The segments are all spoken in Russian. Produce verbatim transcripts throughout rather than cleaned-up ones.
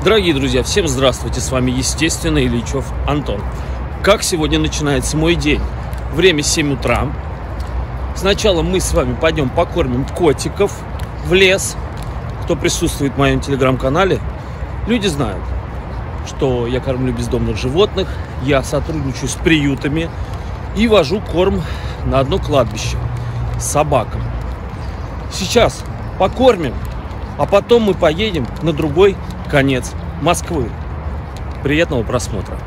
Дорогие друзья, всем здравствуйте, с вами естественно Ильичев Антон. Как сегодня начинается мой день? Время семь утра. Сначала мы с вами пойдем покормим котиков в лес. Кто присутствует в моем телеграм-канале, люди знают, что я кормлю бездомных животных, я сотрудничаю с приютами и вожу корм на одно кладбище собакам. Сейчас покормим, а потом мы поедем на другой конец Москвы. Приятного просмотра.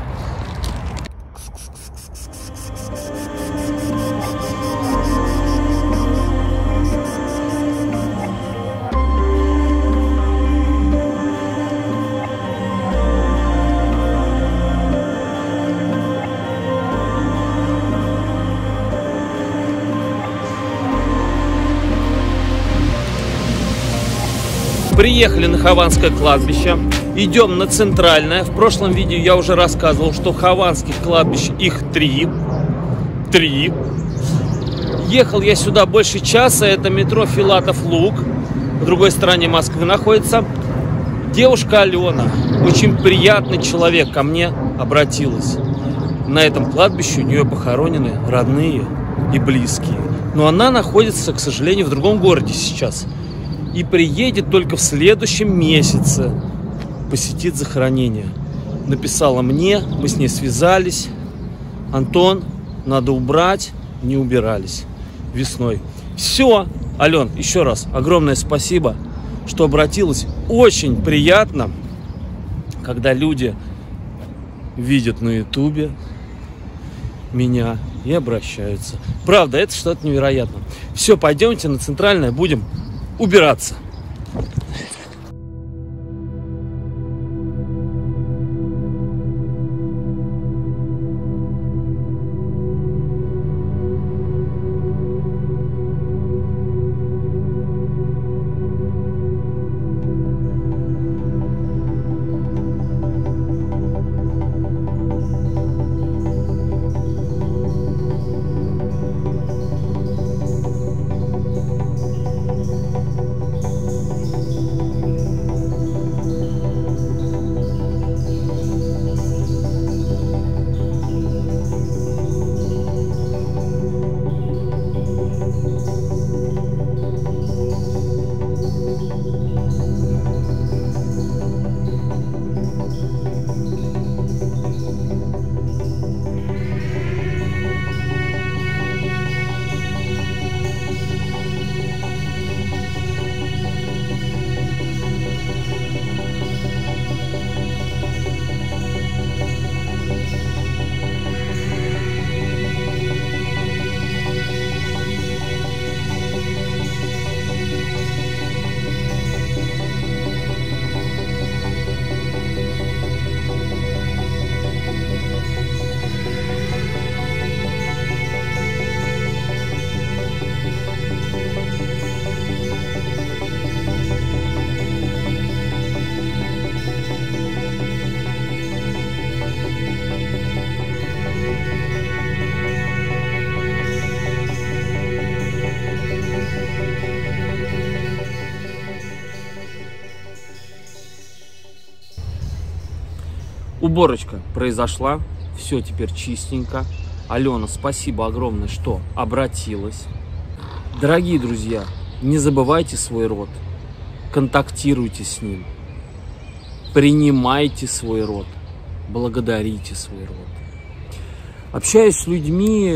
Приехали на Хованское кладбище, идем на центральное. В прошлом видео я уже рассказывал, что хованских кладбищ их три. Три. Ехал я сюда больше часа, это метро Филатов-Луг, в другой стороне Москвы находится. Девушка Алена, очень приятный человек, ко мне обратилась. На этом кладбище у нее похоронены родные и близкие. Но она находится, к сожалению, в другом городе сейчас. И приедет только в следующем месяце, посетит захоронение. Написала мне, мы с ней связались. Антон, надо убрать, не убирались весной. Все, Ален, еще раз огромное спасибо, что обратилась. Очень приятно, когда люди видят на ютубе меня и обращаются. Правда, это что-то невероятное. Все, пойдемте на центральное, будем убираться. Уборочка произошла, все теперь чистенько. Алена, спасибо огромное, что обратилась. Дорогие друзья, не забывайте свой род, контактируйте с ним, принимайте свой род, благодарите свой род. Общаюсь с людьми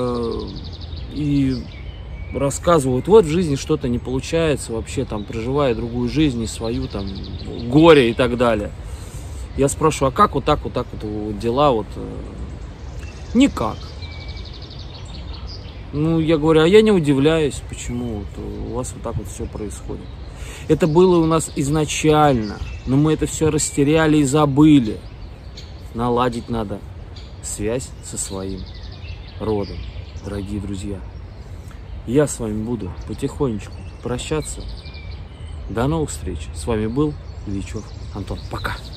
и рассказывают, вот в жизни что-то не получается, вообще там проживая другую жизнь, свою там горе и так далее. Я спрашиваю, а как вот так, вот так вот дела, вот, никак. Ну, я говорю, а я не удивляюсь, почему вот у вас вот так вот все происходит. Это было у нас изначально, но мы это все растеряли и забыли. Наладить надо связь со своим родом, дорогие друзья. Я с вами буду потихонечку прощаться. До новых встреч. С вами был Ильичев Антон. Пока.